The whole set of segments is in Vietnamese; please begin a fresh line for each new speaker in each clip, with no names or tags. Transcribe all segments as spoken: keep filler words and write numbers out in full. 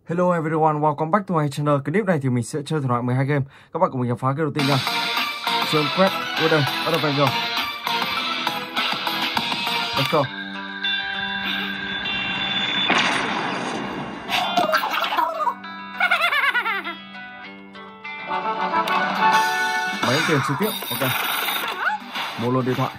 Hello everyone, welcome back to my channel. Clip này thì mình sẽ chơi thể loại mười hai game. Các bạn cùng mình khám phá cái đầu tiên nha. Sơn quét, ở đây, bắt đầu vào rồi. Let's go. Mấy tiền trực tiếp, ok. Mua luôn điện thoại.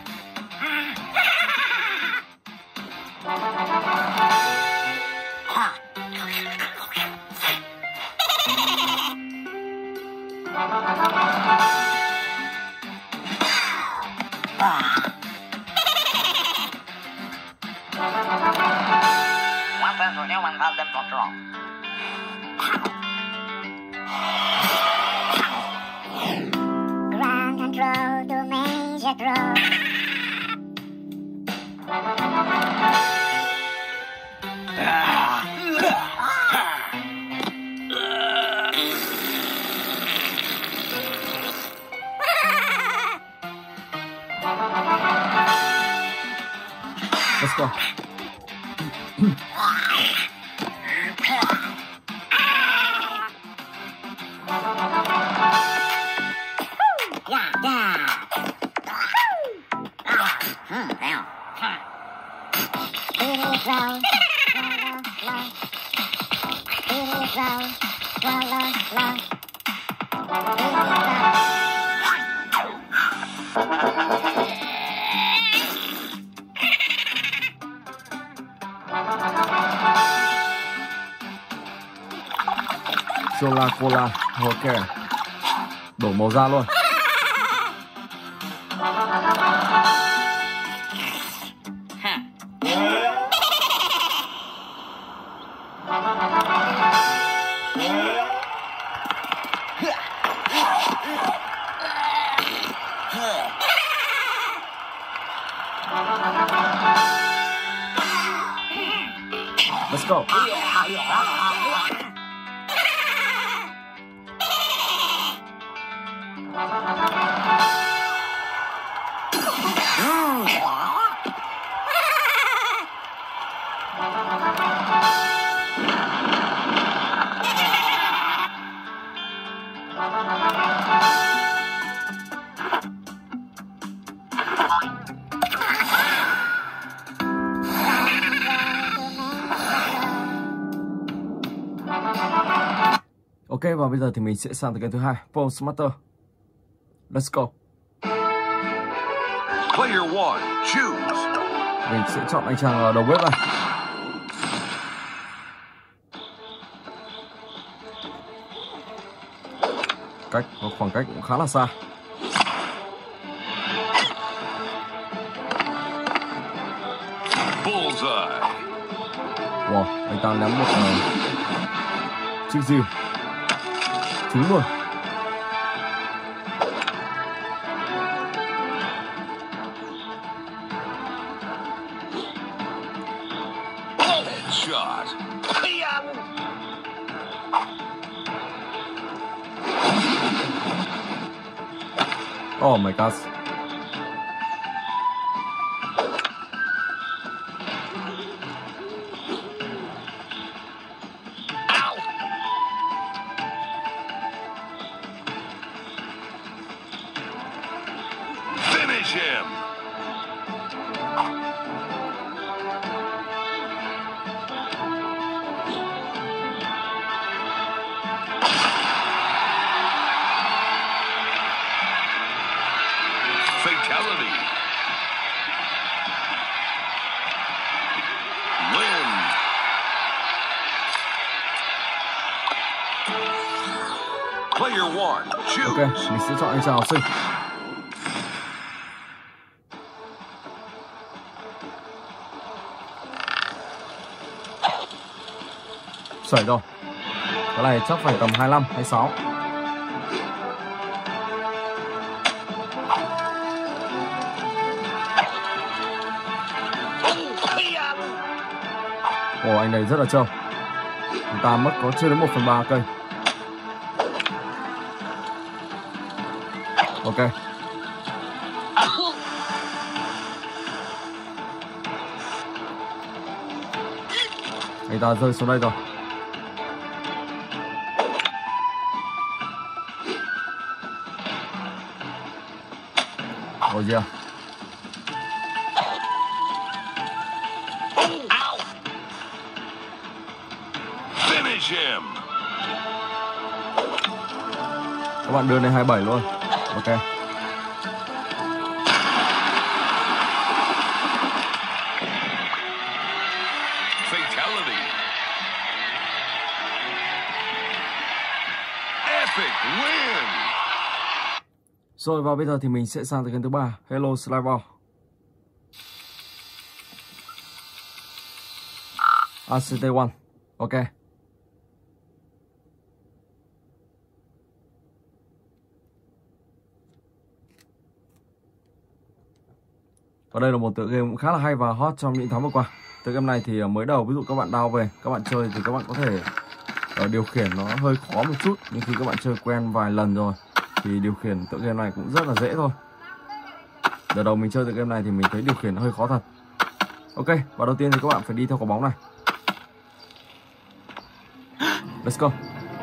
Ground control to Major Crow.
Let's go. Sola Cola, ok. Đổ màu ra luôn. Let's go. Ok, và bây giờ thì mình sẽ sang tới game thứ hai, Post Master. Let's go.
Player one, choose.
Mình sẽ chọn anh chàng ở đầu bếp này. Cách có khoảng cách cũng khá là xa.
Bullseye.
Wow, anh ta ném một uh, chiếc diều trúng luôn.
Headshot.
Oh my god.
Finish him. Fatality. Win. Player one, choose.
Ok, mình sẽ chọn anh chàng học sinh. Sởi rồi. Cái này chắc phải tầm hai mươi lăm, hai mươi sáu. Ồ, anh này rất là trâu. Chúng ta mất có chưa đến một phần ba cây. Ok. Anh ta rơi xuống đây rồi. Oh yeah.
Finish him.
Các bạn đưa lên hai mươi bảy luôn. Ok.
Fatality. Epic win.
Rồi và bây giờ thì mình sẽ sang tới game thứ ba. Hello Sliver. a xê tê một. Ok. Và đây là một tựa game cũng khá là hay và hot trong những tháng vừa qua. Tựa game này thì mới đầu ví dụ các bạn download về, các bạn chơi thì các bạn có thể uh, điều khiển nó hơi khó một chút, nhưng khi các bạn chơi quen vài lần rồi thì điều khiển tựa game này cũng rất là dễ thôi. Đợt đầu mình chơi tựa game này thì mình thấy điều khiển nó hơi khó thật. Ok, và đầu tiên thì các bạn phải đi theo quả bóng này. Let's go.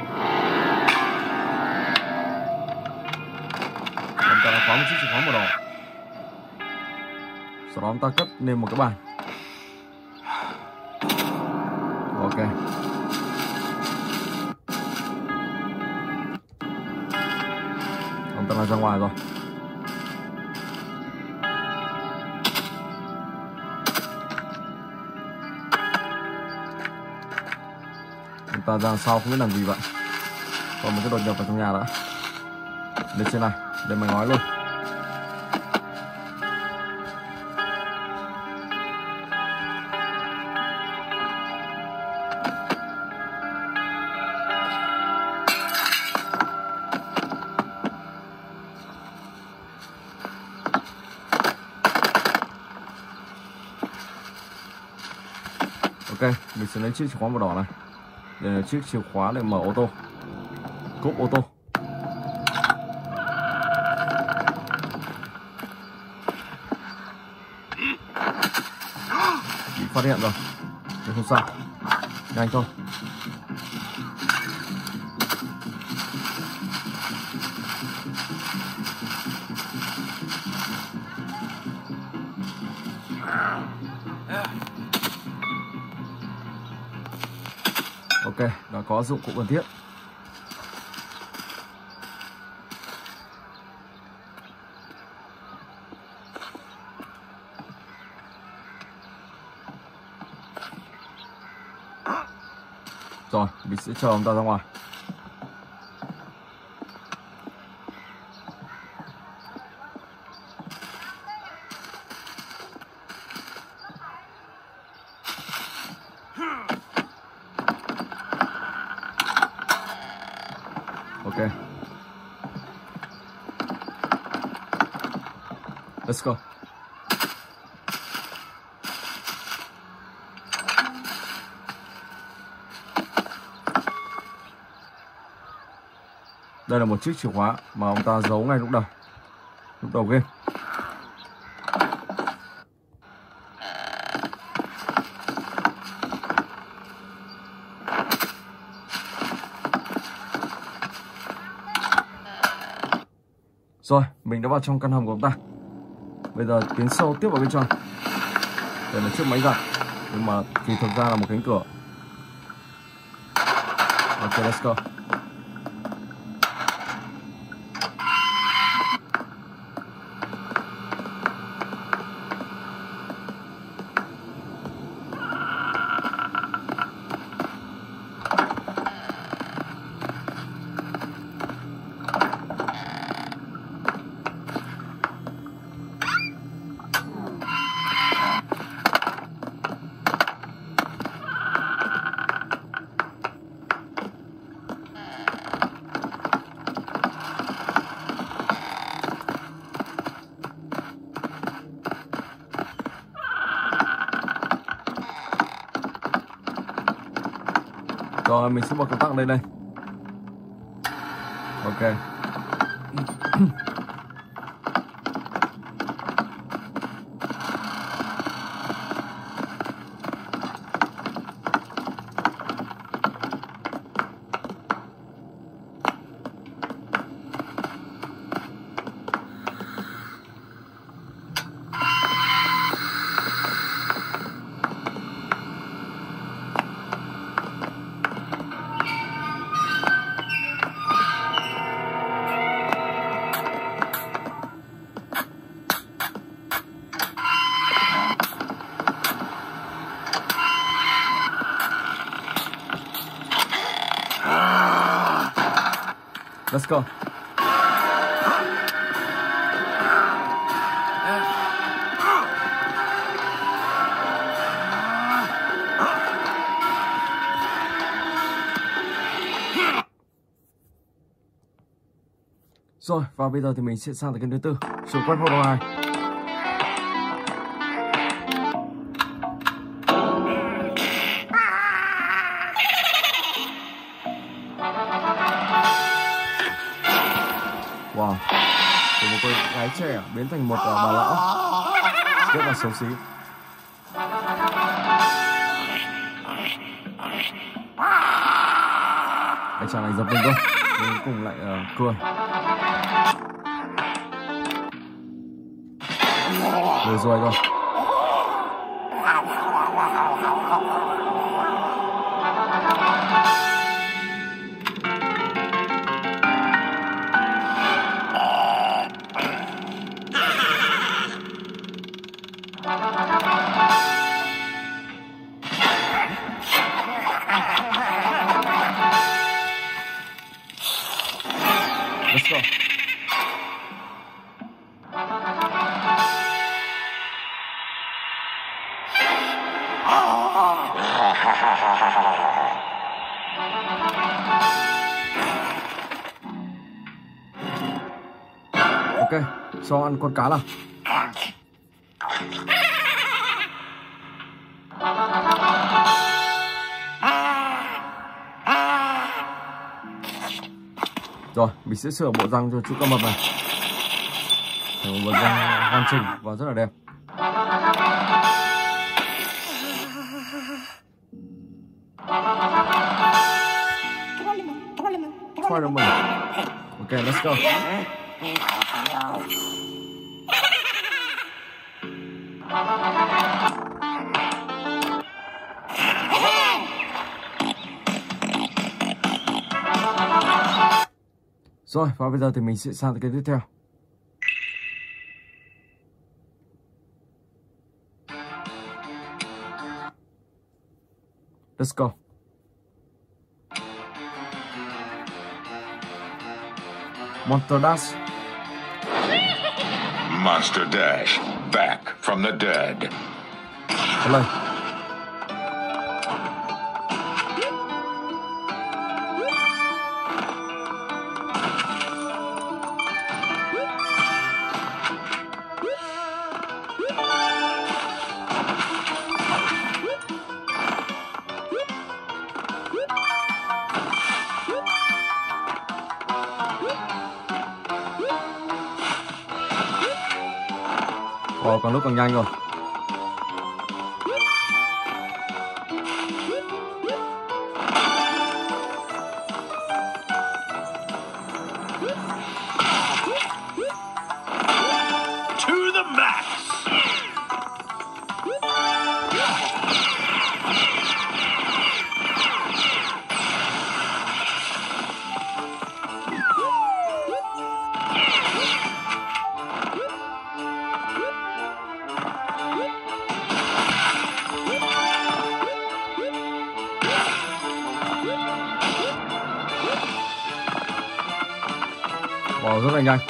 Chúng ta đã khóa một chiếc chìa khóa màu đỏ. Sau đó chúng ta cất lên một cái bàn. Ok. Chúng ta đã ra ngoài rồi. Chúng ta ra sau không biết làm gì vậy. Còn một cái đột nhập vào trong nhà đã. Lên trên này, lên mái ngói luôn. Ok, mình sẽ lấy chiếc chìa khóa màu đỏ này. Đây là chiếc chìa khóa để mở ô tô, cốp ô tô. Bị phát hiện rồi, nhưng không sao, nhanh thôi. Ok, đã có dụng cụ cần thiết. Rồi, mình sẽ chờ ông ta ra ngoài. Ok. Let's go. Đây là một chiếc chìa khóa mà ông ta giấu ngay lúc đầu. Lúc đầu game. Rồi, mình đã vào trong căn hầm của ông ta. Bây giờ tiến sâu tiếp vào bên trong. Đây là chiếc máy giặt, nhưng mà thì thực ra là một cánh cửa. Ok, let's go. Rồi mình sẽ bật công tắc đây đây. Ok. Let's go. Rồi, và bây giờ thì mình sẽ sang tới kênh thứ tư, trường quét photo hai. Wow, từ một cô gái trẻ biến thành một uh, bà lão rất là xấu xí. Anh chàng này dập mình thôi, nhưng cuối cùng lại uh, cười. Rồi rồi rồi. Let's go. Ok, cho ăn con cá nào. Rồi, mình sẽ sửa bộ răng cho chú cá mập này. Một bộ răng hoàn chỉnh và rất là đẹp. Spider-Man. Ok, let's go. Rồi, và bây giờ thì mình sẽ sang tới cái tiếp theo. Let's go. Monster Dash.
Monster Dash, back from the dead.
Play. Ồ, còn lúc càng nhanh rồi.
To the max.
Wow, rất là nhanh.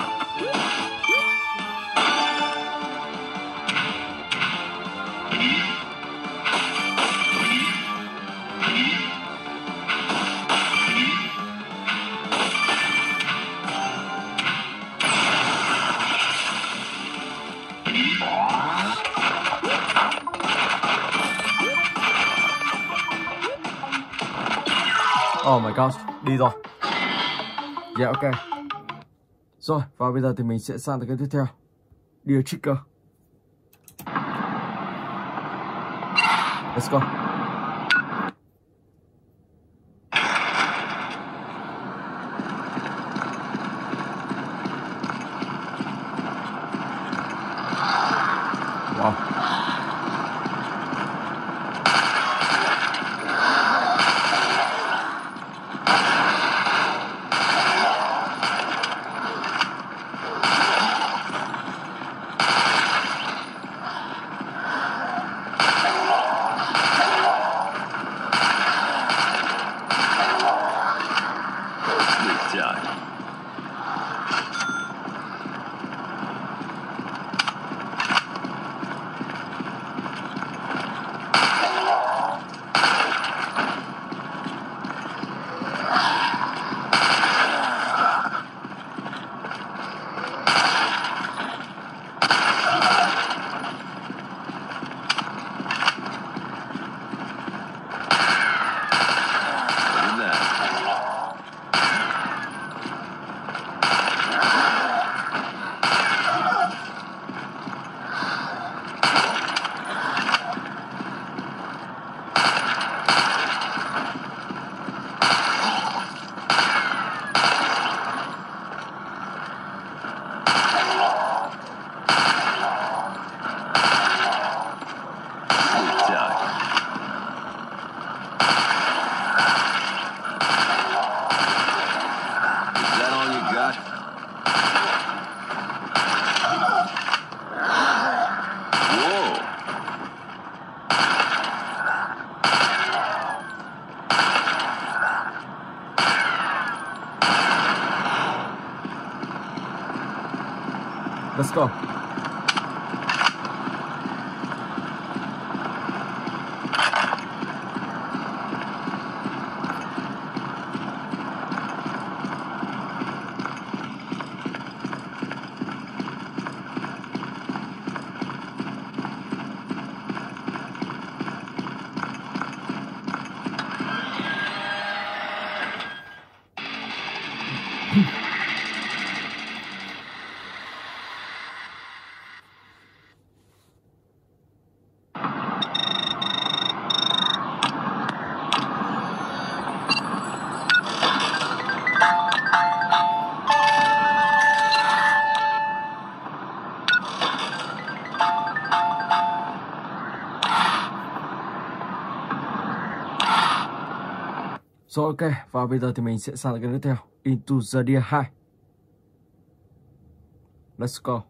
Oh my gosh, đi rồi. Yeah, ok. Rồi, và bây giờ thì mình sẽ sang tới cái tiếp theo. Deer Trigger. Let's go. Wow. Let's go. Rồi ok, và bây giờ thì mình sẽ sang cái tiếp theo, Into the Deer hai. Let's go.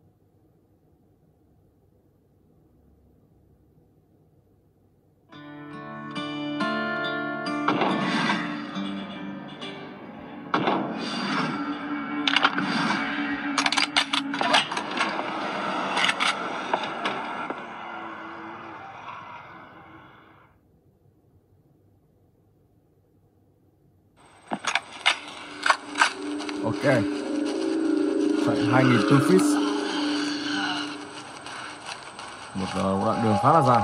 Ok, chạy hai nghìn two feet, một uh, đoạn đường khá là dài.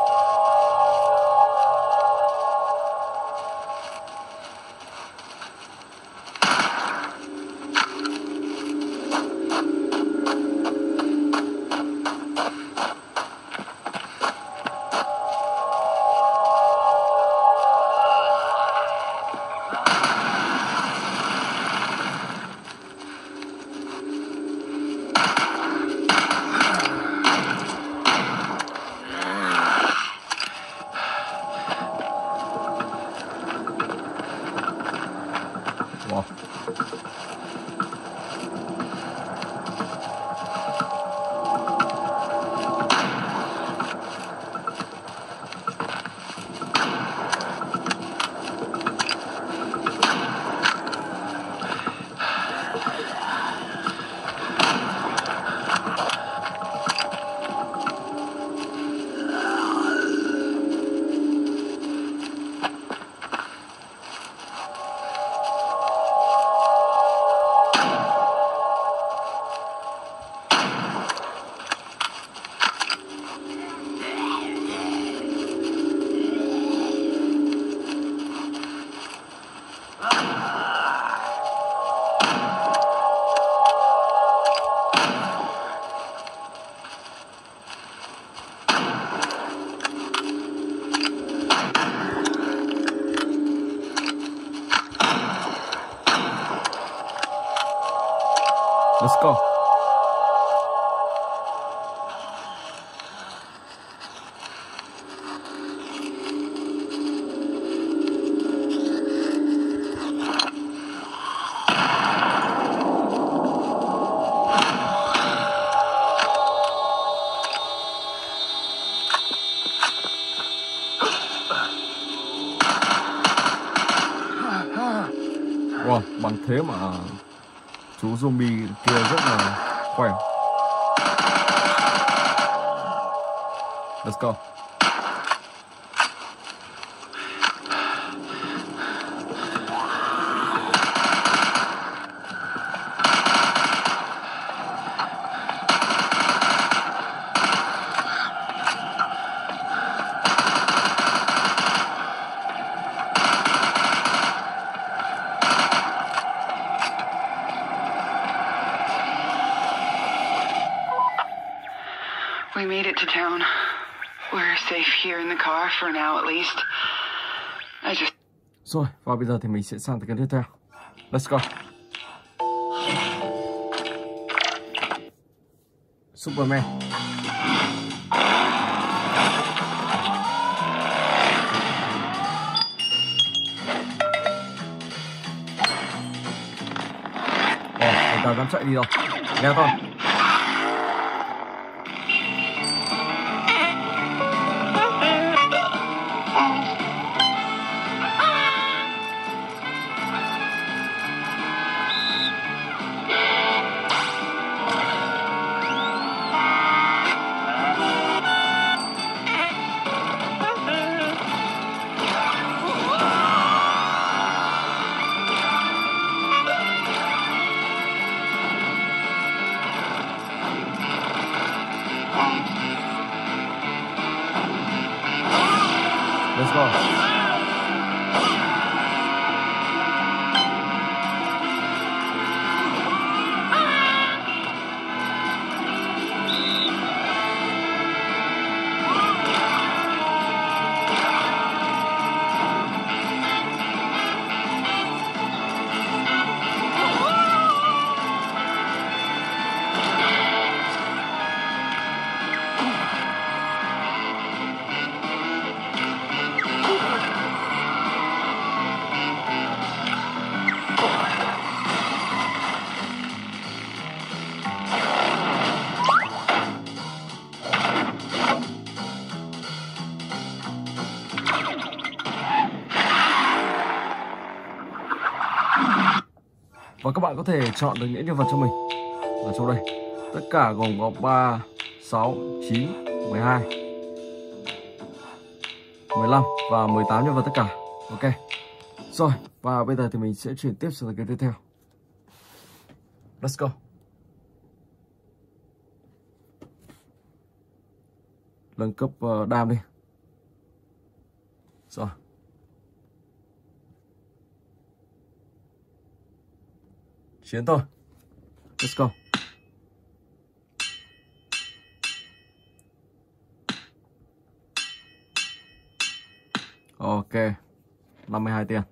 Wow. Let's go. Wow, bằng thế mà chú zombie kia rất là khỏe. Let's go.
We made it to town. We're safe here in the car for now at least. I just...
Rồi, và bây giờ thì mình sẽ sang tới cái tiếp theo. Let's go. Superman. Ồ, người ta dám chạy đi đâu. Nghe thôi. Và các bạn có thể chọn được những nhân vật cho mình ở trong đây. Tất cả gồm có ba, sáu, chín, mười hai, mười lăm và mười tám nhân vật tất cả. Ok. Rồi, và bây giờ thì mình sẽ chuyển tiếp sang cái tiếp theo. Let's go. Nâng cấp uh, đam đi. Rồi. Chiến thôi. Let's go. Ok. năm mươi hai tiền.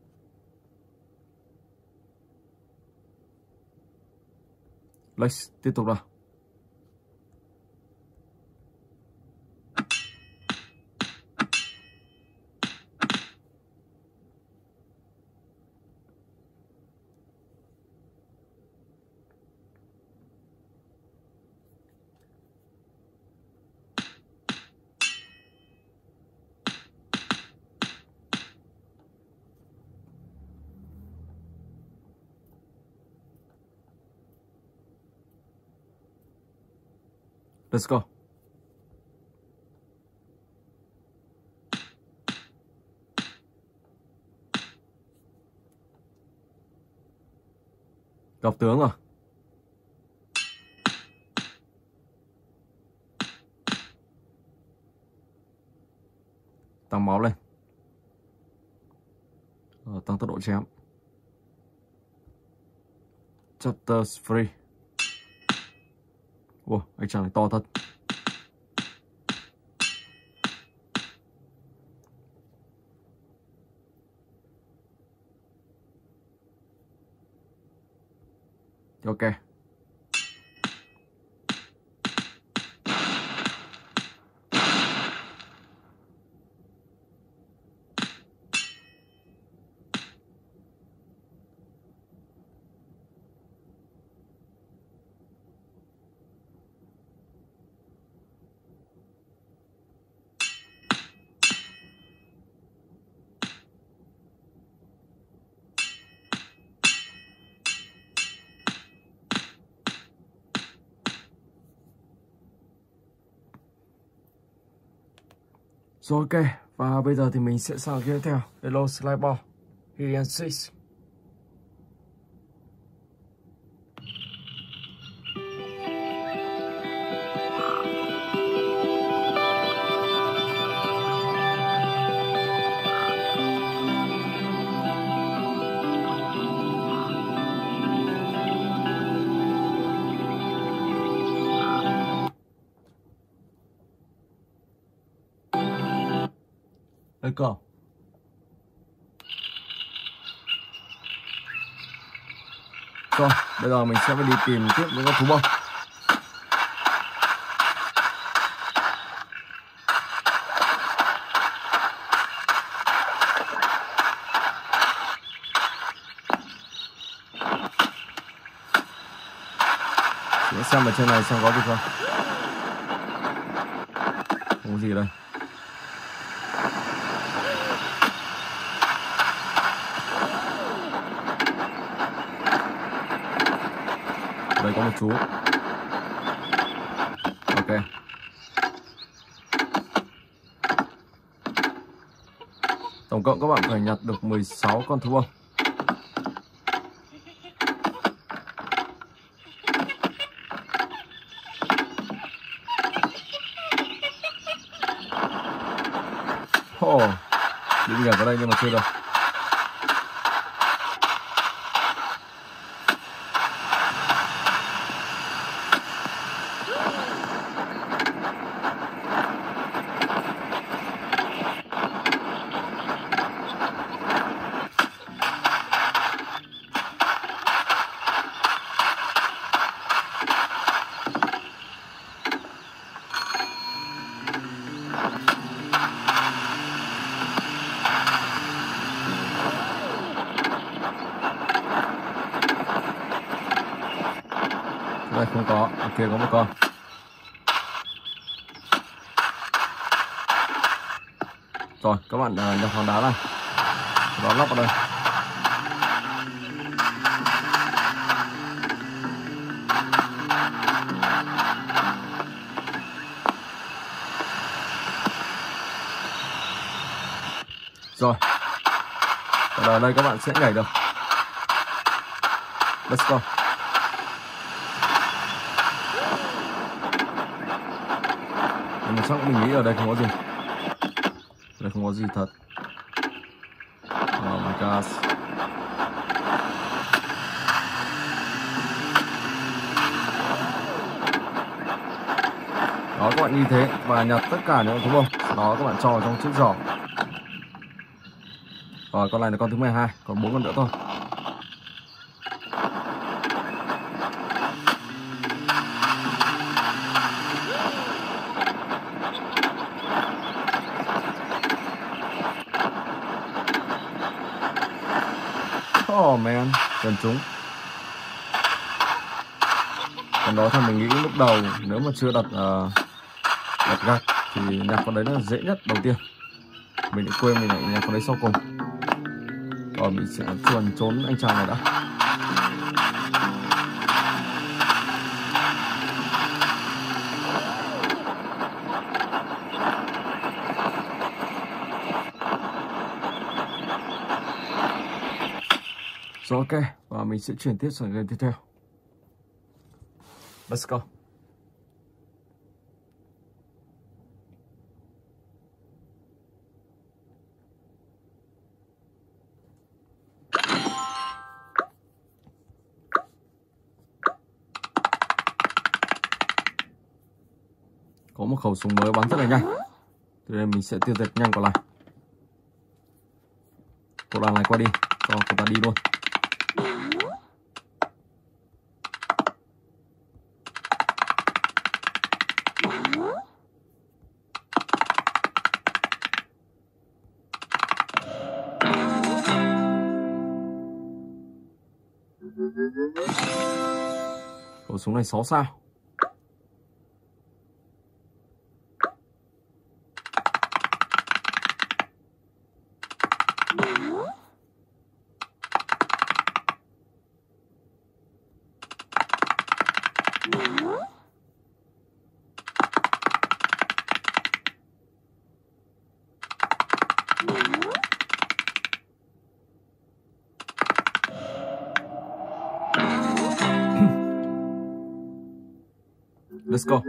Let's tiếp tục nào. Let's go. Gặp tướng rồi. Tăng máu lên. Ờ, tăng tốc độ chém. Chapters free. Wow, anh chàng này to thật. Ok. Rồi ok, và bây giờ thì mình sẽ sang tiếp theo. Hello Slide Ball, Here and Six. Let's go. Rồi, bây giờ mình sẽ phải đi tìm tiếp những con thú bông. Để xem ở trên này xem có gì không. Không có gì ở đây. Đây có một chú. Ok. Tổng cộng các bạn phải nhặt được mười sáu con thú bông. Ồ, oh, định nhảy vào đây nhưng mà chưa được. Đây không có, ok có một con. Rồi các bạn uh, nhập hòn đá này, đó lắp vào đây. Rồi. Và ở đây các bạn sẽ nhảy được. Let's go. Nhưng mà chắc mình nghĩ ở đây không có gì. Ở đây không có gì thật. Oh my god. Đó, các bạn như thế và nhặt tất cả những đúng không? Đó, các bạn cho vào trong chiếc giỏ. Rồi, con này là con thứ mười hai, còn bốn con nữa thôi. Oh man, cần chúng. Còn đó thì mình nghĩ lúc đầu nếu mà chưa đặt uh, đặt gạch thì nhặt con đấy là dễ nhất đầu tiên. Mình đã quên mình lại nhặt con đấy sau cùng. Rồi mình sẽ chuồn trốn anh chàng này đã. Rồi ok, và mình sẽ chuyển tiếp sang game tiếp theo. Let's go. Có một khẩu súng mới bắn rất là nhanh, cho nên mình sẽ tiêu diệt nhanh còn lại. Cô đàn này qua đi, cho cô ta đi luôn. Khẩu súng này sáu sao. Let's go.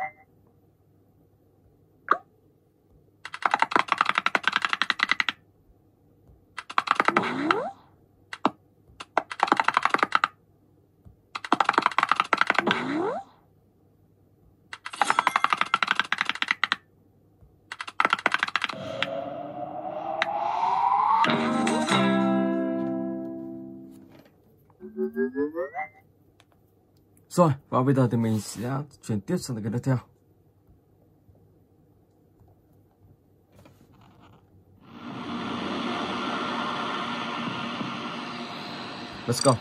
Rồi, và bây giờ thì mình sẽ chuyển tiếp sang cái tiếp theo. Let's go.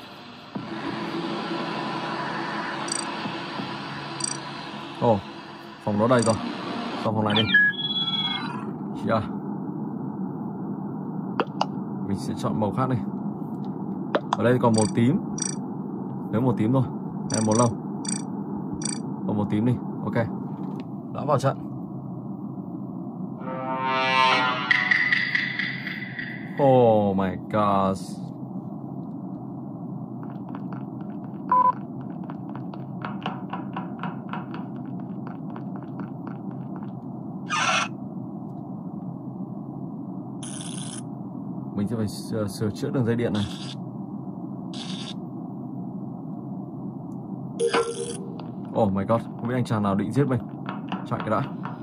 Ồ, oh, phòng đó đầy rồi. Xong phòng này đi. Yeah. Mình sẽ chọn màu khác đi. Ở đây còn màu tím. Nếu màu tím thôi. Hay màu lâu. Còn màu tím đi. Ok. Đã vào trận. Oh my god. Mình sẽ phải sửa, sửa chữa đường dây điện này. Oh my god, không biết anh chàng nào định giết mình. Chạy cái đã.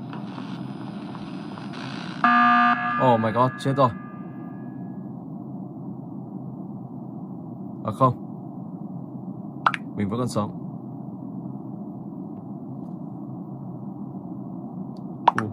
Oh my god, chết rồi. À không, mình vẫn còn sống. uh.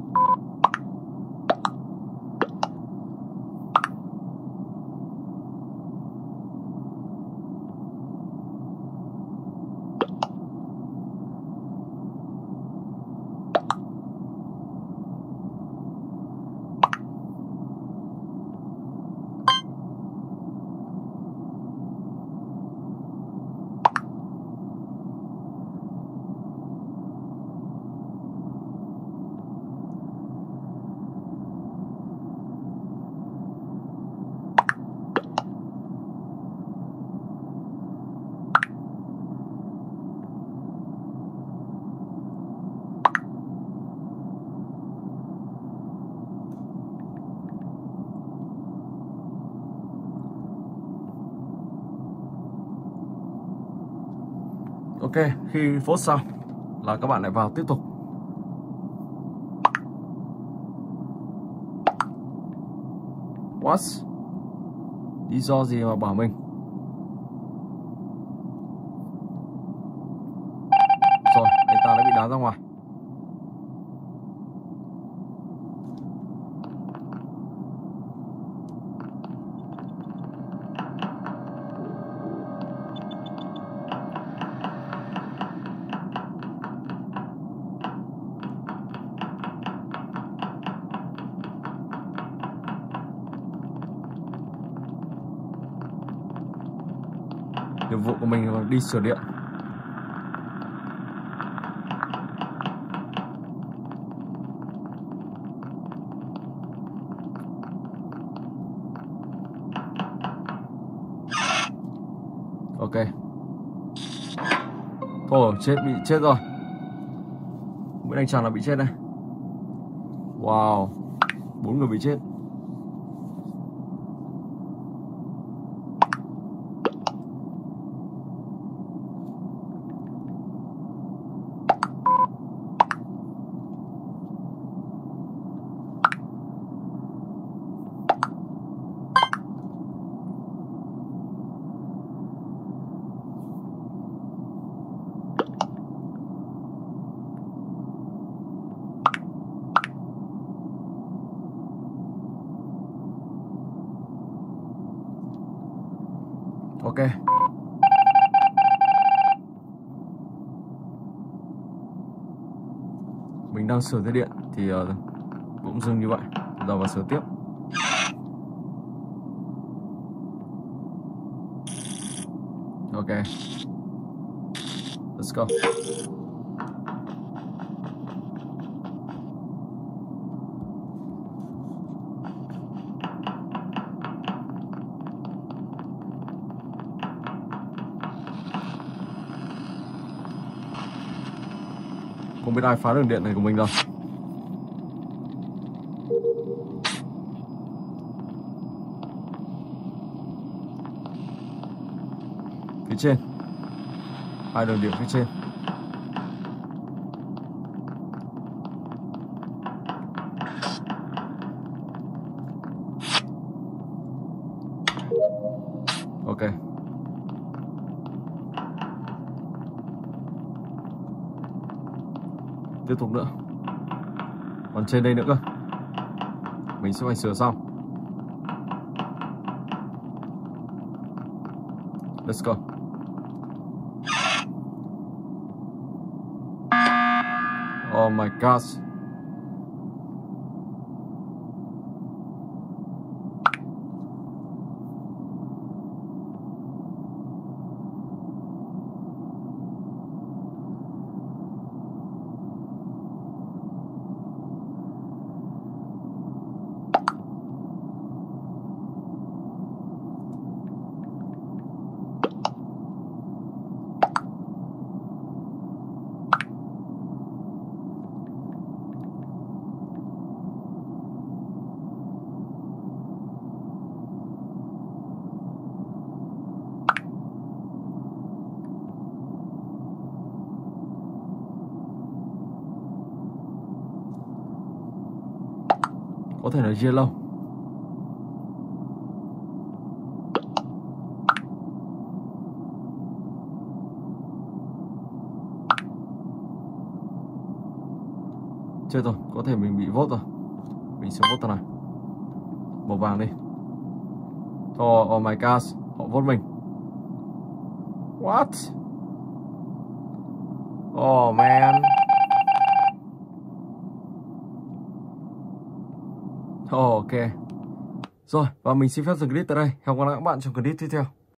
Ok, khi vote xong là các bạn lại vào tiếp tục. What? Lý do gì mà bảo mình? Rồi, anh ta đã bị đá ra ngoài. Nhiệm vụ của mình là đi sửa điện. Ok. Thôi chết, bị chết rồi. Nguyễn Anh Trần là bị chết đây. Wow, bốn người bị chết. Ok. Mình đang sửa dây điện thì uh, cũng dừng như vậy. Giờ vào sửa tiếp. Ok. Let's go. Không biết ai phá đường điện này của mình đâu. Phía trên. Hai đường điện phía trên. Ok. Tiếp tục nữa. Còn trên đây nữa cơ. Mình sẽ phải sửa xong. Let's go. Oh my gosh. Có thể là yellow. Chết rồi, có thể mình bị vote rồi. Mình sẽ vote tờ này. Màu vàng đi. Oh, oh my gosh, họ vote mình. What? Oh man. Oh, ok. Rồi, và mình xin phép dừng clip tại đây. Hẹn gặp lại các bạn trong clip tiếp theo.